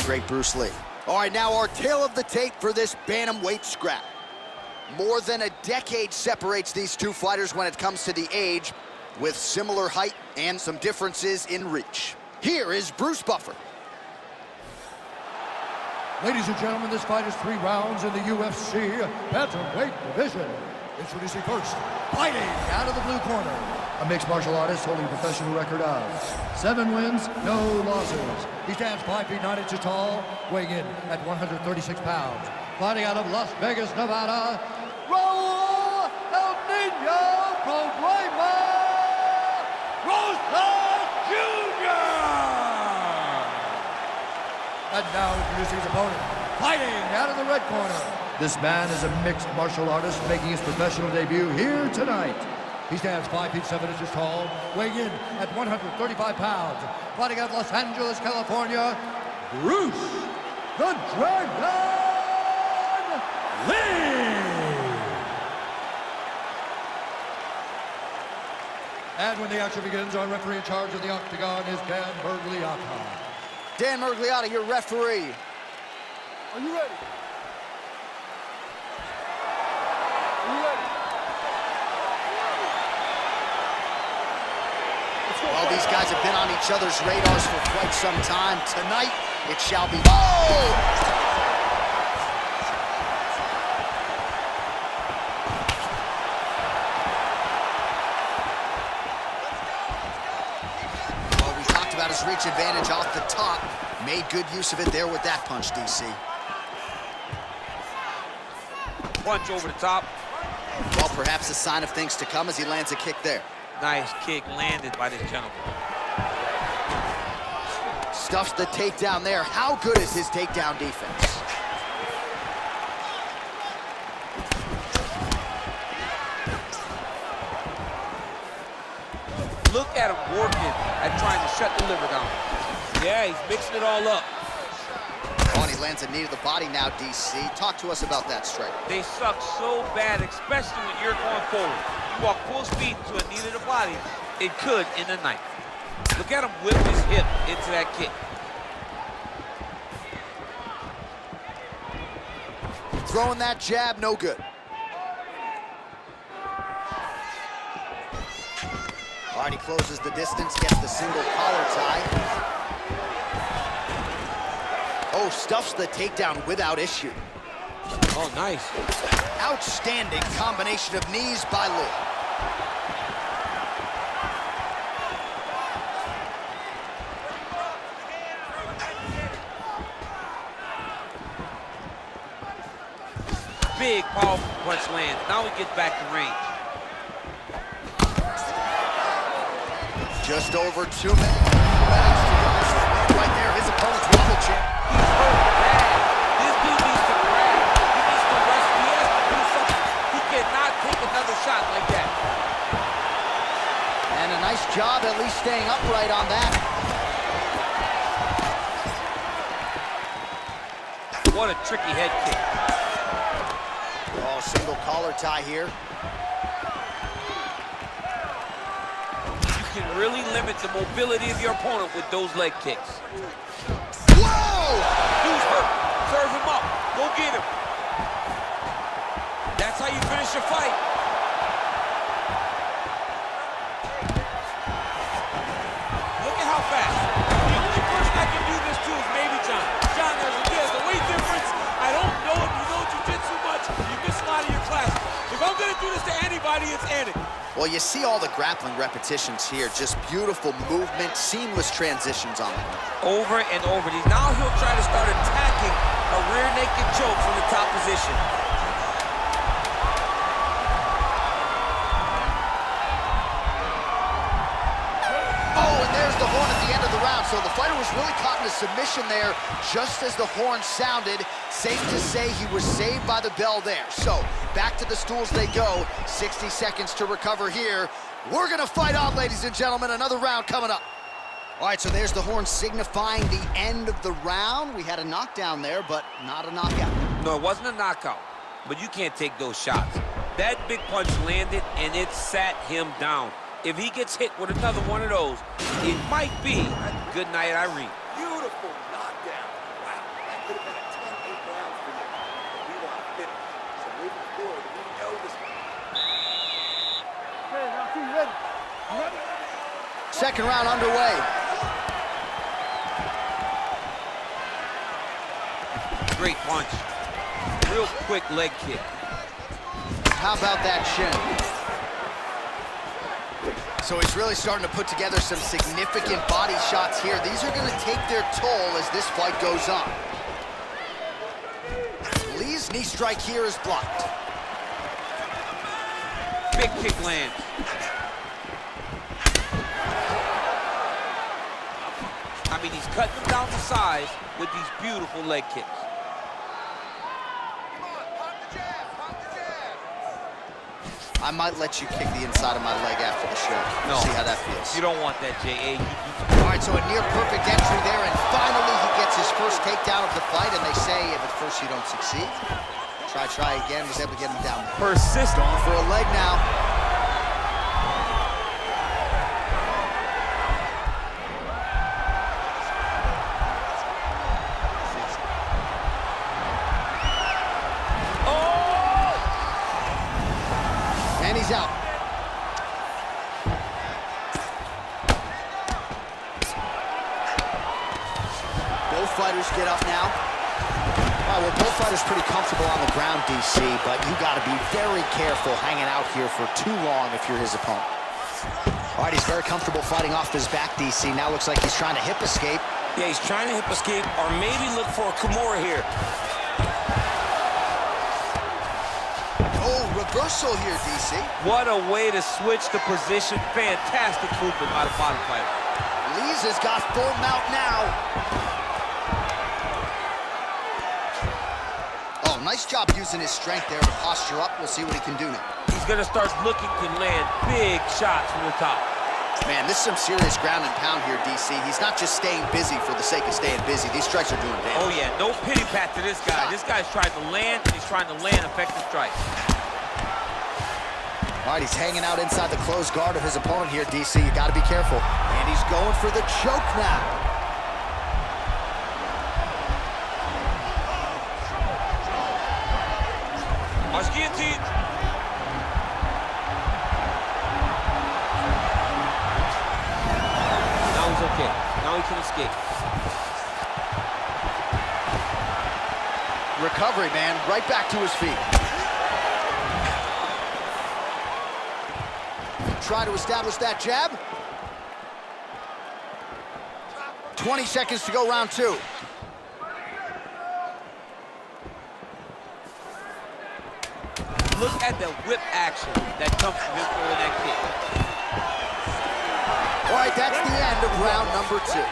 great Bruce Lee. All right, now our tale of the tape for this bantamweight scrap. More than a decade separates these two fighters when it comes to the age, with similar height and some differences in reach. Here is Bruce Buffer. Ladies and gentlemen, this fight is 3 rounds in the UFC bantamweight division. Introducing first, fighting out of the blue corner, a mixed martial artist holding a professional record of 7 wins, no losses. He stands 5 feet 9 inches tall, weighing in at 136 pounds. Fighting out of Las Vegas, Nevada, Raul El Niño Problema Rosas Jr. And now introducing his opponent, fighting out of the red corner. This man is a mixed martial artist making his professional debut here tonight. He stands 5 feet 7 inches tall, weighing in at 135 pounds. Fighting out of Los Angeles, California, Bruce the Dragon Lee. And when the action begins, our referee in charge of the octagon is Dan Mergliotta. Dan Mergliotta, your referee. Are you ready? Well, these guys have been on each other's radars for quite some time. Tonight, it shall be... Oh! Well, we talked about his reach advantage off the top. Made good use of it there with that punch, DC. Punch over the top. Well, perhaps a sign of things to come as he lands a kick there. Nice kick landed by this gentleman. Stuffs the takedown there. How good is his takedown defense? Look at him working at trying to shut the liver down. Yeah, he's mixing it all up. Oh, and he lands a knee to the body now, DC. Talk to us about that strike. They suck so bad, especially when you're going forward. You walk full speed to a knee to the body, it could end the night. Look at him whip his hip into that kick. Throwing that jab, no good. All right, he closes the distance, gets the single collar tie. Oh, stuffs the takedown without issue. Oh, nice. Outstanding combination of knees by Lee. Big, powerful punch lands. Now he gets back to range. Just over 2 minutes to go. Right there, his opponent's wobble champ. He's hurt bad. This dude needs to grab. He needs to rest. He has to do something. He cannot take another shot like that. And a nice job at least staying upright on that. What a tricky head kick. Oh, single collar tie here. You can really limit the mobility of your opponent with those leg kicks. Whoa! Dude's hurt. Serve him up. Go get him. That's how you finish your fight. Look at how fast. The only person I can do this to is maybe John. John, there's a weight difference. I don't know if you know jiu-jitsu much. You miss a lot of your classes. If I'm going to do this to anybody, it's Andy. Well, you see all the grappling repetitions here. Just beautiful movement, seamless transitions on them. Over and over. Now he'll try to start attacking a rear naked choke from the top position. Oh, and there's the horn at the end of the round. So the fighter was really caught in a submission there just as the horn sounded. Safe to say he was saved by the bell there. So back to the stools they go. 60 seconds to recover here. We're gonna fight on, ladies and gentlemen. Another round coming up. All right, so there's the horn signifying the end of the round. We had a knockdown there, but not a knockout. No, it wasn't a knockout, but you can't take those shots. That big punch landed, and it sat him down. If he gets hit with another one of those, it might be a good night, Irene. Beautiful knockdown. Wow. Second round underway. Great punch. Real quick leg kick. How about that shin? So he's really starting to put together some significant body shots here. These are going to take their toll as this fight goes on. Lee's knee strike here is blocked. Big kick lands. I mean, he's cutting them down to size with these beautiful leg kicks. I might let you kick the inside of my leg after the show. No. See how that feels. You don't want that, J.A. All right, so a near-perfect entry there, and finally he gets his first takedown of the fight, and they say if at first you don't succeed, try again, was able to get him down there. Persist. Going for a leg now. And he's out. Both fighters get up now. All right, well, both fighters pretty comfortable on the ground, DC, but you got to be very careful hanging out here for too long if you're his opponent. All right, he's very comfortable fighting off his back, DC. Now looks like he's trying to hip escape. Yeah, he's trying to hip escape or maybe look for a Kimura here. Oh, reversal here, DC. What a way to switch the position. Fantastic movement by the bottom fighter. Lee's has got full mount now. Oh, nice job using his strength there to posture up. We'll see what he can do now. He's going to start looking to land big shots from the top. Man, this is some serious ground and pound here, DC. He's not just staying busy for the sake of staying busy. These strikes are doing damage. Oh, yeah, no pity pat to this guy. This guy's trying to land, and he's trying to land effective strikes. All right, he's hanging out inside the closed guard of his opponent here, DC. You got to be careful. And he's going for the choke now. Watch guillotine. Now he's okay. Now he can escape. Recovery, man. Right back to his feet. Try to establish that jab. 20 seconds to go, round two. Look at the whip action that comes from him throwing that kick. All right, that's the end of round number two.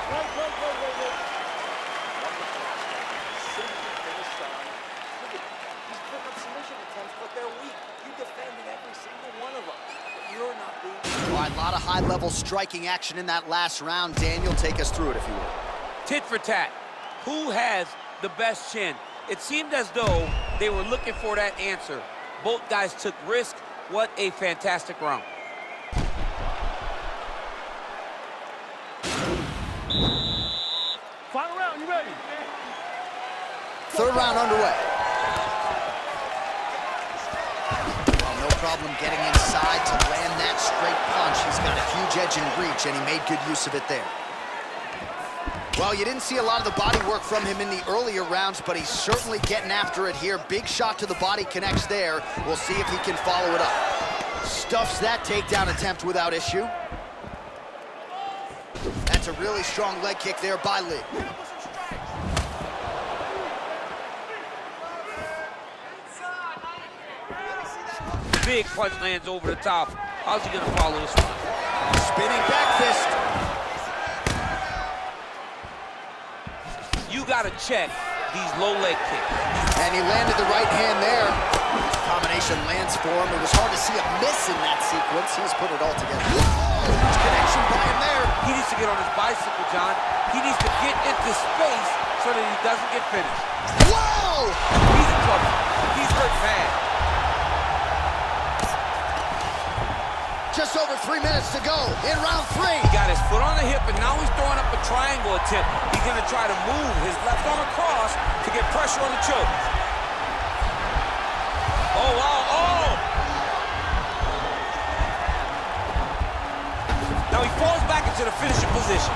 All right, a lot of high-level striking action in that last round. Daniel, take us through it, if you will. Tit for tat. Who has the best chin? It seemed as though they were looking for that answer. Both guys took risk. What a fantastic round. Final round, you ready? Third round underway. Well, no problem getting inside to land that straight punch. He's got a huge edge and reach, and he made good use of it there. Well, you didn't see a lot of the body work from him in the earlier rounds, but he's certainly getting after it here. Big shot to the body connects there. We'll see if he can follow it up. Stuffs that takedown attempt without issue. That's a really strong leg kick there by Lee. Big punch lands over the top. How's he gonna follow this one? Spinning back fist. You gotta check these low leg kicks. And he landed the right hand there. Combination lands for him. It was hard to see a miss in that sequence. He's put it all together. Whoa, huge connection by him there. He needs to get on his bicycle, John. He needs to get into space so that he doesn't get finished. Whoa! He's in trouble. He's hurt bad. Just over 3 minutes to go in round three. He got his foot on the hip, and now he's throwing up a triangle attempt. He's gonna try to move his left arm across to get pressure on the choke. Oh, wow, oh! Now he falls back into the finishing position.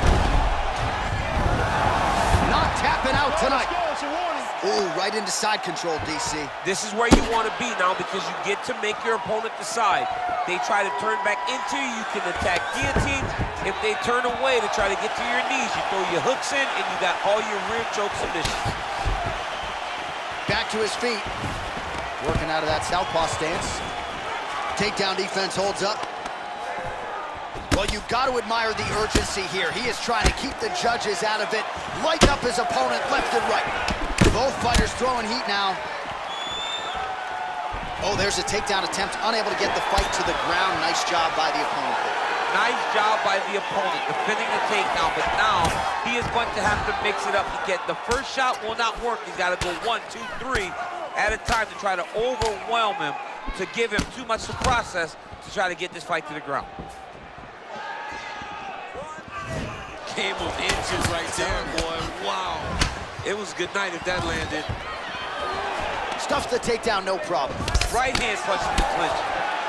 Not tapping out tonight. Ooh, right into side control, DC. This is where you want to be now because you get to make your opponent decide. They try to turn back into you, you can attack guillotines. If they turn away to try to get to your knees, you throw your hooks in and you got all your rear choke submissions. Back to his feet. Working out of that southpaw stance. Takedown defense holds up. Well, you've got to admire the urgency here. He is trying to keep the judges out of it, lighten up his opponent left and right. Both fighters throwing heat now. Oh, there's a takedown attempt, unable to get the fight to the ground. Nice job by the opponent there. Nice job by the opponent defending the takedown, but now he is going to have to mix it up again. The first shot will not work. He's got to go 1, 2, 3 at a time to try to overwhelm him, to give him too much to process to try to get this fight to the ground. Game of inches right there, boy. Wow. It was good night if that landed. Stuffs the takedown, no problem. Right hand punching the clinch.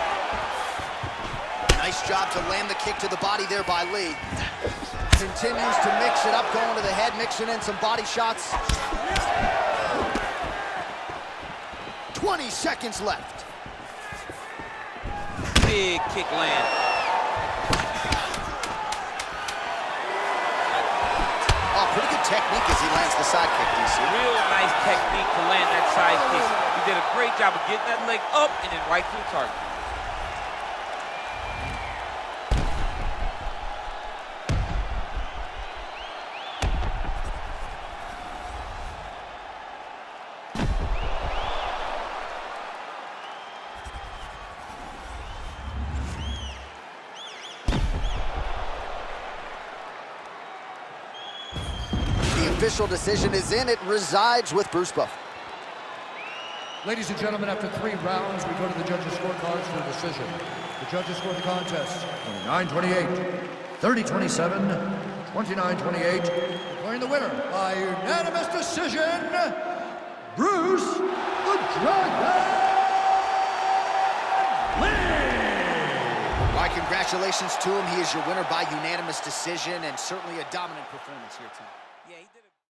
Nice job to land the kick to the body there by Lee. Continues to mix it up, going to the head, mixing in some body shots. 20 seconds left. Big kick land. Oh, pretty good technique as he lands the side kick, DC. Real nice technique to land that side kick. He did a great job of getting that leg up and then right to the target. Official decision is in. It resides with Bruce Buffer. Ladies and gentlemen, after 3 rounds, we go to the judges' scorecards for a decision. The judges scored the contest 29-28, 30-27, 29-28. Declaring the winner by unanimous decision, Bruce the Dragon Lee! My congratulations to him. He is your winner by unanimous decision and certainly a dominant performance here tonight. Yeah, he did